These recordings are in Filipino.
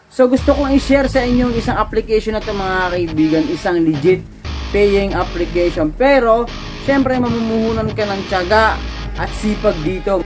So gusto kong i-share sa inyo isang application na to mga kaibigan, isang legit paying application. Pero syempre mamumuhunan ka ng tiyaga at sipag dito.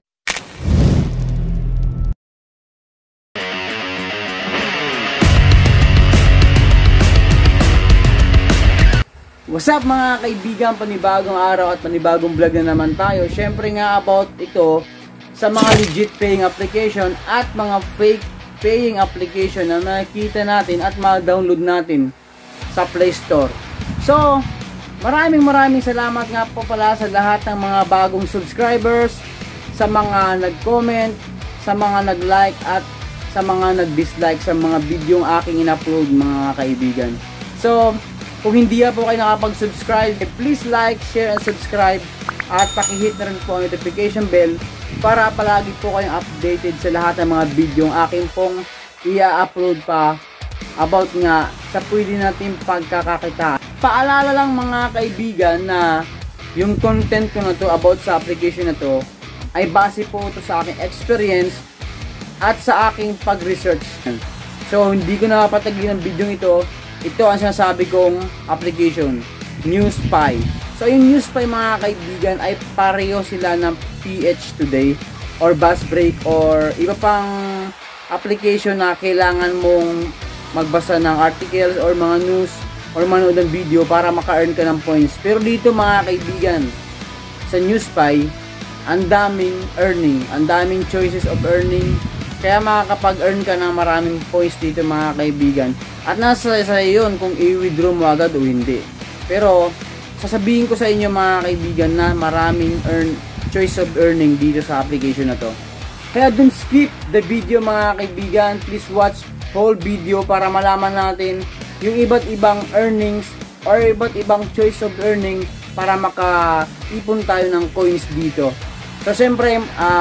What's up mga kaibigan, panibagong araw at panibagong vlog na naman tayo. Syempre nga about ito sa mga legit paying application at mga fake paying application na nakikita natin at ma-download natin sa Play Store. So, maraming salamat nga po pala sa lahat ng mga bagong subscribers, sa mga nag-comment, sa mga nag-like at sa mga nag-dislike sa mga video yung aking in-upload mga kaibigan. So, kung hindi po kayo nakapag-subscribe, please like, share, and subscribe at pakihit na rin po ang notification bell para palagi po kayong updated sa lahat ng mga video yung aking pong i-upload pa about nga sa pwede natin pagkakakita. Paalala lang mga kaibigan na yung content ko na to about sa application na to ay base po ito sa aking experience at sa aking pag-research. So hindi ko napatagin ang video ito. Ito ang sinasabi kong application, NewSpy. So yung NewSpy mga kaibigan ay pareho sila ng PH Today or Bus Break or iba pang application na kailangan mong magbasa ng articles or mga news or manood ng video para maka-earn ka ng points. Pero dito mga kaibigan, sa NewSpy, ang daming earning, ang daming choices of earning. Kaya makakapag-earn ka ng maraming points dito mga kaibigan. At nasa sa yun kung i-withdraw mo agad o hindi. Pero sasabihin ko sa inyo mga kaibigan na maraming choice of earning dito sa application na to. Kaya don't skip the video mga kaibigan. Please watch whole video para malaman natin yung iba't ibang earnings or iba't ibang choice of earning para makaipon tayo ng coins dito. So syempre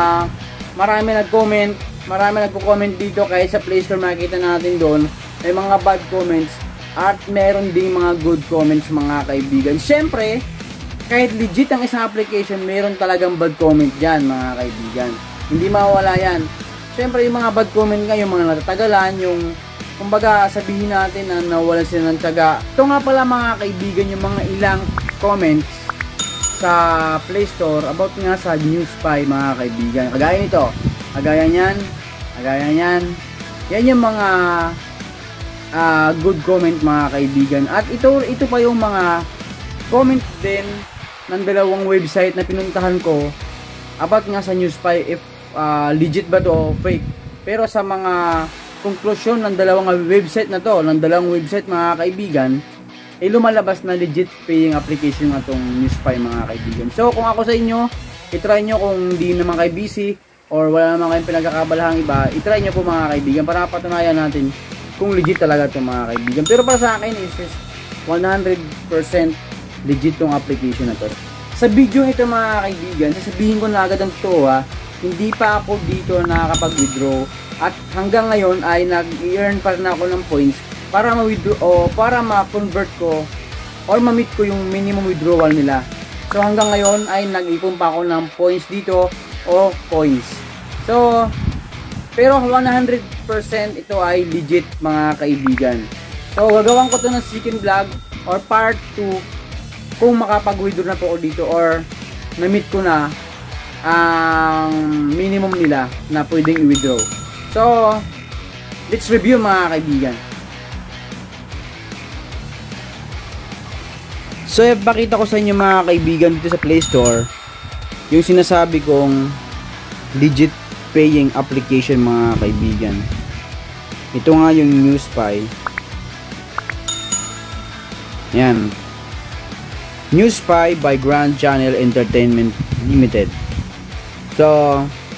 marami nag-comment, marami nagko-comment dito kahit sa Play Store makikita natin doon may mga bad comments at meron ding mga good comments mga kaibigan. Syempre kahit legit ang isang application, meron talagang bad comment dyan mga kaibigan. Hindi mawawala yan. Syempre yung mga bad comment nga, yung mga natatagalan, yung kumbaga sabihin natin na nawalan sila ng tiyaga. Ito nga pala mga kaibigan yung mga ilang comments sa Play Store about nga sa NewSpy mga kaibigan. Kagaya nito, kagaya nyan. Yan yung mga good comment mga kaibigan. At ito pa yung mga comment din ng dalawang website na pinuntahan ko about nga sa NewSpy if legit ba to o fake. Pero sa mga konklusyon ng dalawang website na to, ng dalawang website mga kaibigan, ay lumalabas na legit paying application na tong NewSpy mga kaibigan. So kung ako sa inyo, itry nyo kung hindi naman kayo busy or wala naman kayong pinagkakabalahang iba, itry nyo po mga kaibigan para patunayan natin kung legit talaga ito mga kaibigan. Pero para sa akin is 100% legit tong application na to. Sa video ito mga kaibigan, sasabihin ko na agad ang totoo hindi pa ako dito nakakapag-withdraw at hanggang ngayon ay nag-earn pa rin ako ng points para ma-withdraw o para ma-convert ko or ma-meet ko yung minimum withdrawal nila. So hanggang ngayon ay nag-ipon pa ako ng points dito o coins. So pero 100% ito ay legit mga kaibigan. So gagawin ko to ng second vlog or part 2 kung makapag-withdraw na po ako dito or na-meet ko na ang minimum nila na pwedeng i-withdraw. So let's review mga kaibigan. So ipakita ko sa inyo mga kaibigan dito sa Play Store yung sinasabi kong legit paying application mga kaibigan. Ito nga yung NewSpy. Yan. NewSpy by Grand Channel Entertainment Limited. So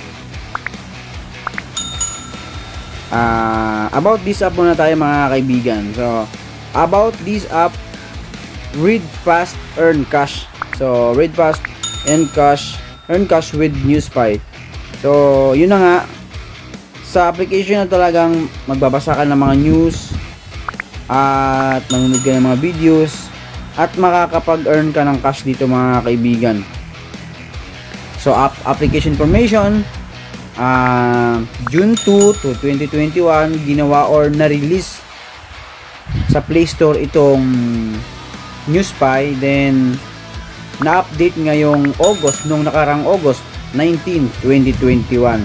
about this app muna tayo mga kaibigan. So about this app, read fast, earn cash. So read fast, earn cash with NewSpy. So yun na nga, sa application na talagang magbabasa ka ng mga news at manonood ka ng mga videos at makakapag-earn ka ng cash dito mga kaibigan. So application information, June 2 to 2021 ginawa or na-release sa Play Store itong NewSpy, then na-update ngayong August, nung nakarang August 19, 2021.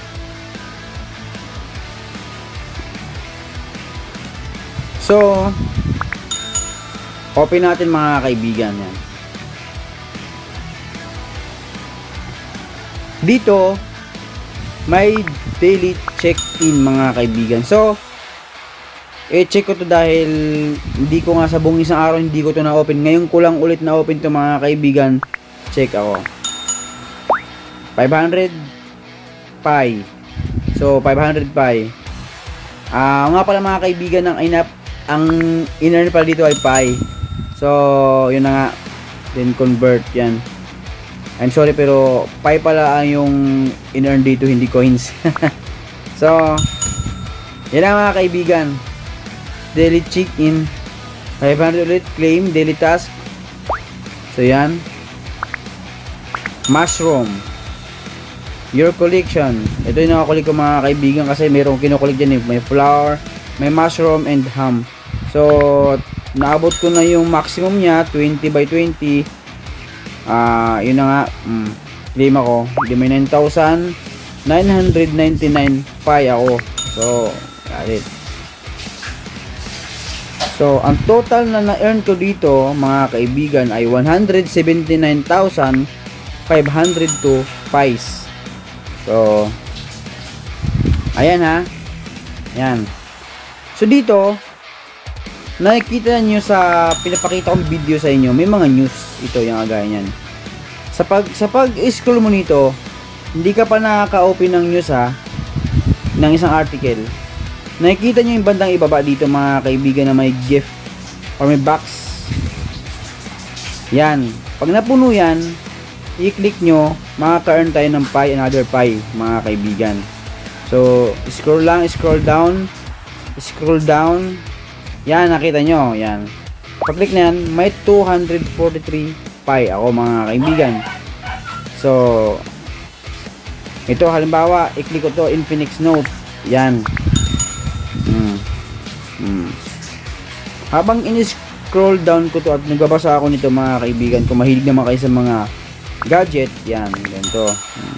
So, open natin mga kaibigan yan. Dito, may daily check-in mga kaibigan. So, check ko to dahil hindi ko nga sa buong isang araw hindi ko to na-open. Ngayon ko lang ulit na-open to mga kaibigan. Check ako. 500 Pi. So, 500 Pi. Nga pala mga kaibigan, ang in-earn pala dito ay Pi. So, yun na nga. Then, convert yan. I'm sorry pero Pi pala yung in-earn dito, hindi coins. So, yan na mga kaibigan. Daily check-in. 500 ulit. Claim. Daily task. So, yan. Mushroom. Your collection. Ito yung nakakulik ko mga kaibigan kasi mayroong kinukulik dyan eh. May flour, may mushroom, and ham. So, naabot ko na yung maximum niya. 20 by 20. Yun na nga. Claim ako. Hindi may 9,999 Pi ako. So, got it. So, ang total na na-earn ko dito, mga kaibigan, ay 179,502 Pis. So, ayan ha. Ayan. So, dito, nakikita nyo sa pinapakita kong video sa inyo, may mga news. Ito, yung agaya nyan. Sa pag-scroll mo nito, hindi ka pa nakaka-open ng news ha, ng isang article. Nakikita nyo yung bandang ibaba dito mga kaibigan na may gift or may box. Yan. Pag napuno yan, i-click nyo, makaka-earn tayo ng Pi, another Pi mga kaibigan. So, scroll lang, scroll down. Yan, nakita nyo. Yan. Pag-click na yan, may 243 Pi ako mga kaibigan. So, ito halimbawa, i-click ko to, Infinix Note. Yan. Habang in-scroll down ko to at nagbabasa ako nito mga kaibigan, kung mahilig naman kayo sa mga gadget, yan, ganito.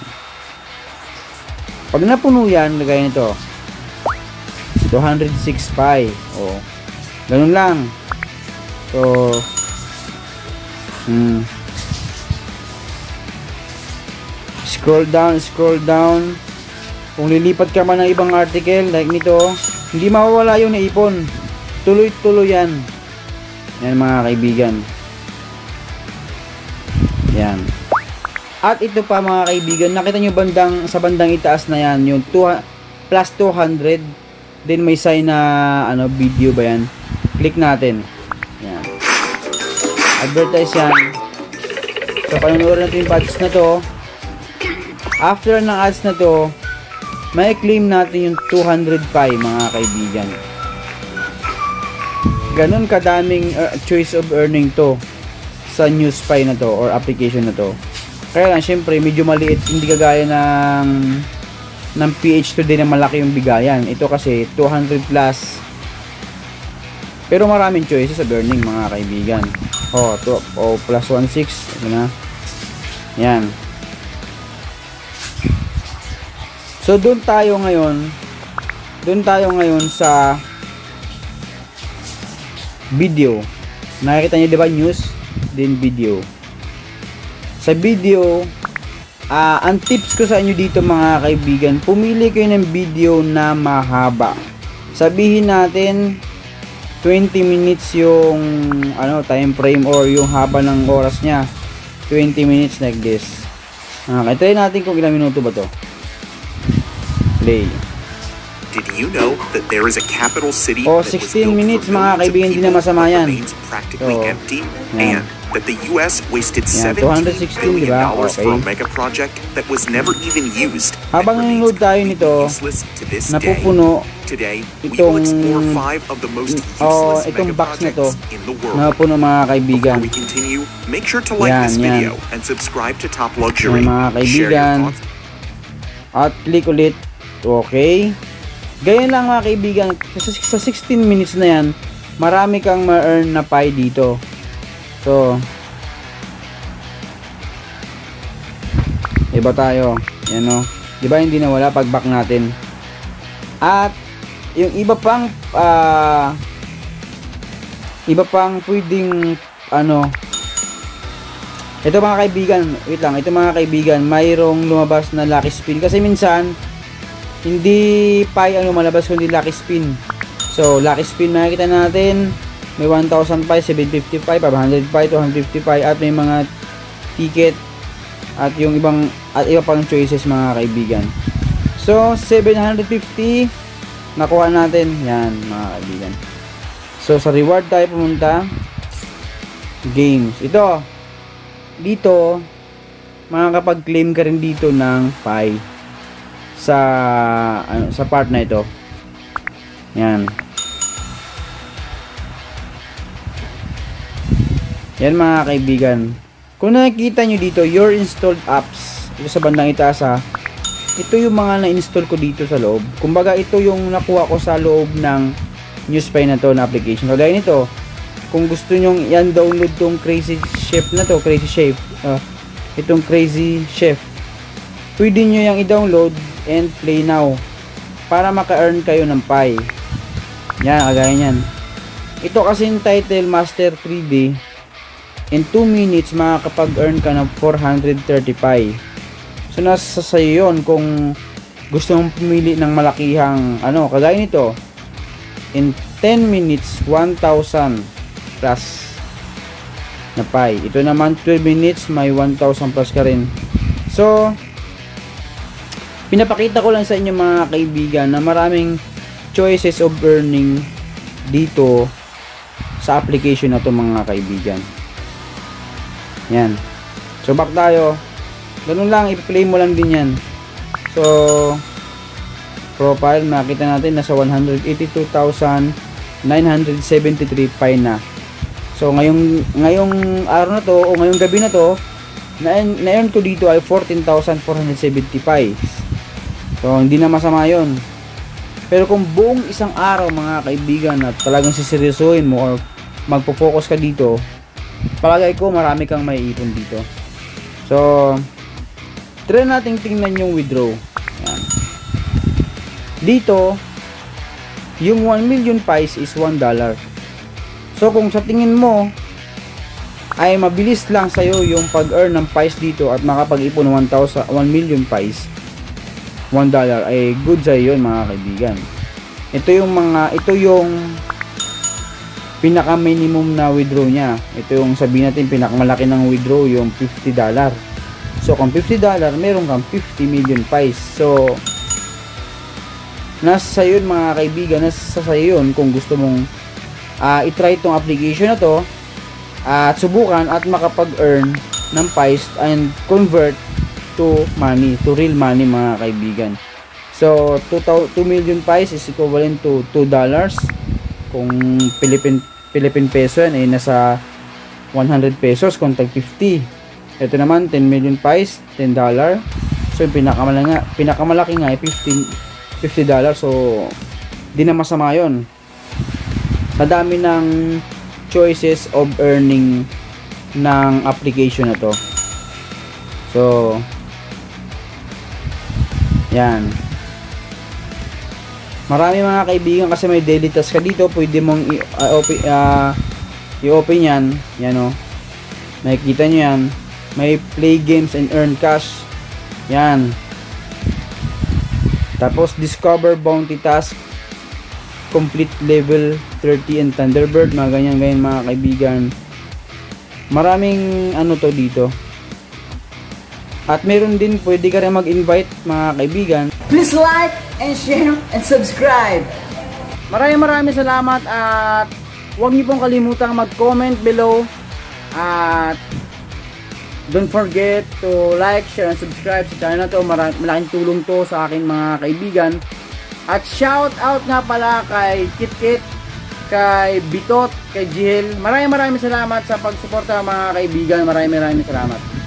Pag napuno yan, lagay nito 206 Pi. O, ganun lang. So, scroll down. Kung lilipat ka man ng ibang article like nito, hindi mawawala yung naipon. Tuloy-tuloy yan. Yan mga kaibigan. Yan. At ito pa mga kaibigan, nakita nyo sa bandang itaas na yan, yung plus 200. Then may sign na video ba yan? Click natin. Yan. Advertise yan. So panunoorin natin yung ads na to. After ng ads na to, may claim natin yung 200 Pi mga kaibigan. Ganon kadaming choice of earning to sa NewSpy na to or application na to. Kaya lang syempre medyo maliit, hindi kagaya ng PH Today na malaki yung bigayan. Ito kasi 200 plus. Pero maraming choices of earning mga kaibigan. Plus 16. Ito na. Yan. So doon tayo ngayon sa video. Nakikita niyo 'di ba news, then video. Sa video, ang tips ko sa inyo dito mga kaibigan, pumili kayo ng video na mahaba. Sabihin natin 20 minutes yung time frame or yung haba ng oras niya. 20 minutes like this. Okay, try natin kung ilang minuto ba to. Play. Did you know that there is a capital city 16 minutes mga kaibigan, hindi na masama yan. Practically empty, and that the US wasted $17 billion for a mega project that was never even used. Habang nanonood tayo nito, napupuno itong box na to, napupuno mga kaibigan. Before we continue, make sure to like this video and subscribe to Top Luxury. Mga kaibigan, At click ulit. Okay. Ganyan lang mga kaibigan. Sa 16 minutes na yan, marami kang ma-earn na pie dito. So, iba tayo. Yan o. Diba hindi nawala pag back natin. At yung iba pang pwedeng ito mga kaibigan, wait lang, ito mga kaibigan, mayroong lumabas na lucky spin kasi minsan hindi pie ang lumalabas kundi lucky spin. So lucky spin makikita natin may 1,000 pie, 750 pie, 500 pie, 250 pie at may mga ticket at yung iba pang choices mga kaibigan. So 750 nakuha natin yan mga kaibigan. So sa reward tayo pumunta, games. Ito dito makakapag-claim ka rin dito ng pie sa part na ito. Yan. Yan mga kaibigan. Kung nakikita nyo dito, your installed apps. Ito sa bandang itaas ha. Ito yung mga na-install ko dito sa loob. Kumbaga ito yung nakuha ko sa loob ng Newspay na to na application. Kagaya nito, kung gusto nyong i-download tong Crazy Chef na to, Crazy Chef, itong Crazy Chef, pwede nyo yung i-download and play now para maka-earn kayo ng pie. Yan, kagaya nyan. Ito kasi yung title Master 3D. In 2 minutes makakapag-earn ka ng 430 pie. So nasa sayo yun kung gusto mong pumili ng malakihang kagaya nito. In 10 minutes 1,000 plus na pie. Ito naman 12 minutes may 1,000 plus ka rin. So pinapakita ko lang sa inyo mga kaibigan na maraming choices of earning dito sa application na to mga kaibigan. Yan. So back tayo. Ganun lang, i-play mo lang din yan. So profile, makita natin nasa 182,973 pie na. So ngayong araw na to o ngayong gabi na to, na-earn ko dito ay 14,470 pies. So hindi na masama yon. Pero kung buong isang araw mga kaibigan at talagang siseryosohin mo or magpo-focus ka dito, palagay ko marami kang maiipon dito. So try nating tingnan yung withdraw. Yan. Dito yung 1 million pies is $1. So kung sa tingin mo ay mabilis lang sa'yo yung pag-earn ng pies dito at makapag-ipon 1 million pies, $1 ay good sa'yo yun mga kaibigan. Ito yung pinaka minimum na withdraw nya. Ito yung sabihin natin pinakamalaki ng withdraw yung $50. So kung $50 meron kang 50 million pies. So nasa sayo yun mga kaibigan, nasa sayo yun kung gusto mong i-try itong application na to at subukan at makapag-earn ng pies and convert to money, to real money mga kaibigan. So 2 million pies is equivalent to $2. Kung Philippine peso yan ay nasa 100 pesos kung tag 50. Ito naman 10 million pies, $10. So yung pinakamalaki nga ay $50. So di na masama yon sa dami ng choices of earning ng application na to. So yan, marami mga kaibigan kasi may daily task ka dito. Pwede mong i-open yan. Yan o, nakikita nyo yan. May play games and earn cash. Yan. Tapos discover bounty task, complete level 30 and Thunderbird, mga ganyan mga kaibigan. Maraming to dito. At meron din pwede ka rin mag-invite mga kaibigan. Please like and share and subscribe. Maraming salamat at huwag niyo pong kalimutang mag-comment below at don't forget to like, share, and subscribe sa channel na to. Malaking tulong to sa aking mga kaibigan. At shout out nga pala kay KitKit, kay Bitot, kay Jihel. Maraming salamat sa pagsuporta mga kaibigan. Maraming salamat.